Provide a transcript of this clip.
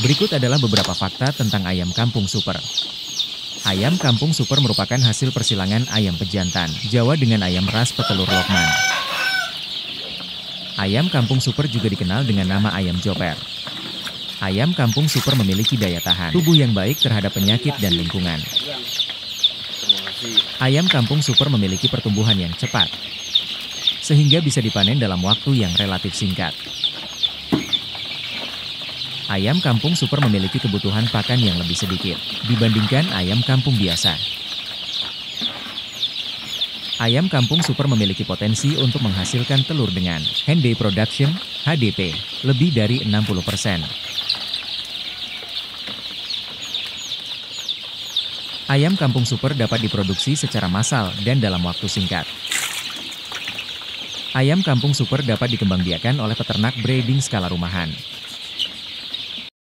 Berikut adalah beberapa fakta tentang ayam kampung super. Ayam kampung super merupakan hasil persilangan ayam pejantan Jawa dengan ayam ras petelur Lokman. Ayam kampung super juga dikenal dengan nama ayam joper. Ayam kampung super memiliki daya tahan tubuh yang baik terhadap penyakit dan lingkungan. Ayam kampung super memiliki pertumbuhan yang cepat, sehingga bisa dipanen dalam waktu yang relatif singkat. Ayam kampung super memiliki kebutuhan pakan yang lebih sedikit dibandingkan ayam kampung biasa. Ayam kampung super memiliki potensi untuk menghasilkan telur dengan hen day production (HDP) lebih dari 60%. Ayam kampung super dapat diproduksi secara massal dan dalam waktu singkat. Ayam kampung super dapat dikembangbiakan oleh peternak breeding skala rumahan.